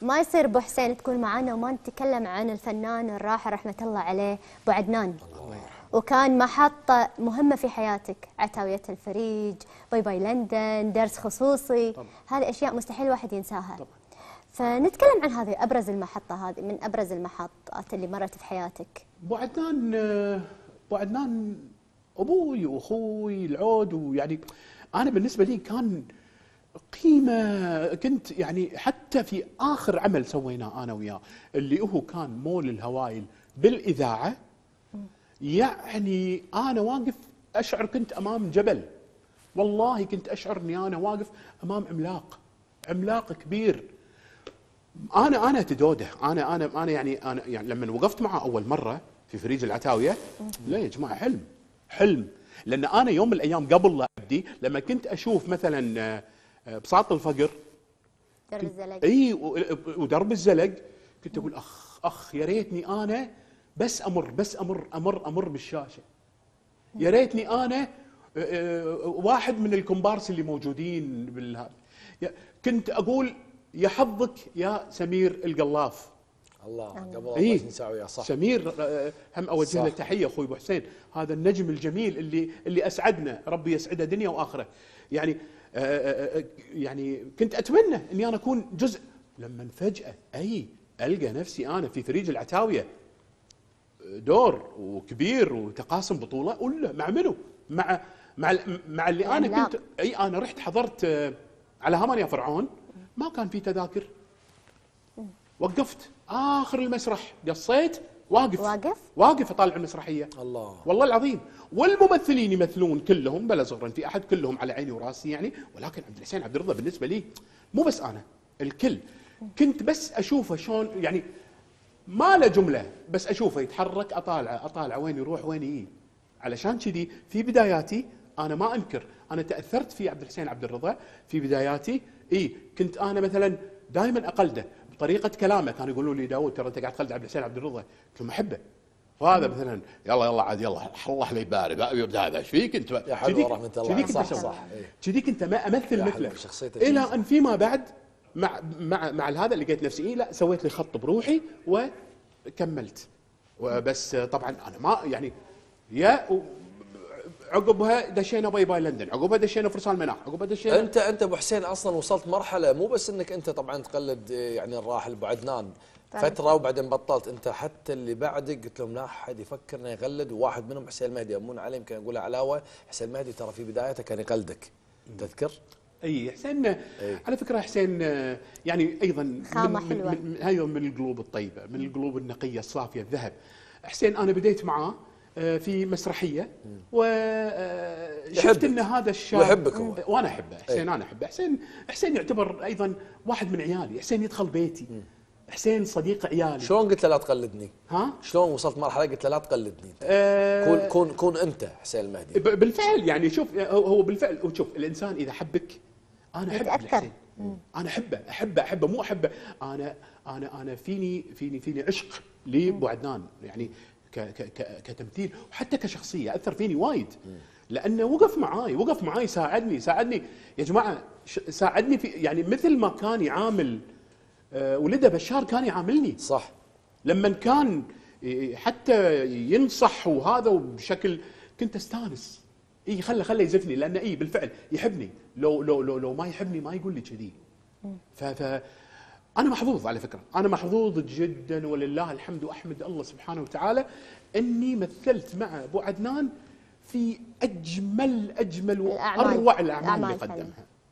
ما يصير ابو حسين تكون معانا وما نتكلم عن الفنان الراحل رحمه الله عليه ابو عدنان. وكان محطة مهمة في حياتك، عتاوية الفريج، باي باي لندن، درس خصوصي، هذه أشياء مستحيل الواحد ينساها. طبعا. فنتكلم عن هذه أبرز المحطة، هذه من أبرز المحطات اللي مرت في حياتك. أبو عدنان أبوي وأخوي العود، ويعني أنا بالنسبة لي كان قيمة. كنت يعني حتى في آخر عمل سويناه أنا وياه اللي هو كان مول الهوايل بالإذاعة، يعني أنا واقف أشعر كنت أمام جبل، والله كنت أشعر أني أنا واقف أمام عملاق كبير. أنا تدوده، أنا يعني لما وقفت معه أول مرة في فريج العتاوية، لا يا جماعة حلم. لأن أنا يوم من الأيام قبل لا أبدي لما كنت أشوف مثلا بساط الفقر، درب الزلق، اي ودرب الزلق، كنت أقول أخ يا ريتني أنا بس امر بالشاشه، يا ريتني انا واحد من الكومبارس اللي موجودين بالهذا. كنت اقول يا حظك يا سمير القلاف. الله قبل ما نساوي يا صح سمير، هم اوجه له تحيه اخوي ابو حسين، هذا النجم الجميل اللي اسعدنا، ربي يسعده دنيا واخره. يعني كنت اتمنى اني انا اكون جزء، لما فجاه القى نفسي انا في فريج العتاويه دور وكبير وتقاسم بطوله، ولا مع منو؟ مع اللي انا كنت انا رحت حضرت على همان يا فرعون، ما كان في تذاكر، وقفت اخر المسرح، قصيت واقف اطالع المسرحيه. الله والله العظيم. والممثلين يمثلون كلهم بلا صغر في احد، كلهم على عيني وراسي يعني، ولكن عبد الحسين عبد الرضا بالنسبه لي مو بس انا، الكل كنت بس اشوفه شلون، يعني ما له جمله، بس اشوفه يتحرك، اطالعه وين يروح وين يجي. علشان كذي في بداياتي انا ما انكر، انا تاثرت في عبد الحسين عبد الرضا في بداياتي. كنت انا مثلا دائما اقلده بطريقه كلامه، كانوا يقولوا لي داود ترى انت قاعد تقلد عبد الحسين عبد الرضا، قلت لهم احبه. وهذا مثلا يلا عاد يلا الله لا يبارك هذا ايش فيك انت؟ يا حلو رحمه الله. صح كذي كنت ما امثل مثله، الى ان فيما بعد مع هذا لقيت نفسي لا سويت لي خط بروحي وكملت. وبس طبعا انا ما يعني عقبها دشينا باي باي لندن، عقبها دشينا فرسان مناخ، عقبها دشينا. انت ابو حسين اصلا وصلت مرحله مو بس انك انت طبعا تقلد يعني الراحل ابو عدنان فتره وبعدين بطلت، انت حتى اللي بعدك قلت لهم لا احد يفكر انه يقلد، وواحد منهم حسين المهدي، امون عليه يمكن اقولها علاوه، حسين المهدي ترى في بدايته كان يقلدك تذكر؟ حسين على فكره حسين يعني ايضا من القلوب الطيبه، من القلوب النقيه الصافيه الذهب. حسين انا بديت معاه في مسرحيه وشفت ان هذا الشاب يحبك وانا احبه. حسين انا احبه. حسين يعتبر ايضا واحد من عيالي. حسين يدخل بيتي، حسين صديق عيالي. شلون قلت له لا تقلدني؟ شلون وصلت مرحله قلت له لا تقلدني؟ كون انت حسين المهدي. بالفعل يعني شوف، هو بالفعل شوف، الانسان اذا حبك، انا احب الحسين، انا احبه مو احبه، انا فيني عشق لابو عدنان، يعني كتمثيل وحتى كشخصيه اثر فيني وايد، لانه وقف معاي ساعدني يا جماعه، ساعدني في يعني مثل ما كان يعامل ولده بشار كان يعاملني صح. لما كان حتى ينصح وهذا، وبشكل كنت استانس. خله يزفني، لانه بالفعل يحبني، لو ما يحبني ما يقول لي كذي. أنا محظوظ على فكرة، أنا محظوظ جدا ولله الحمد، وأحمد الله سبحانه وتعالى أني مثلت مع أبو عدنان في أجمل وأروع الأعمال اللي قدمها.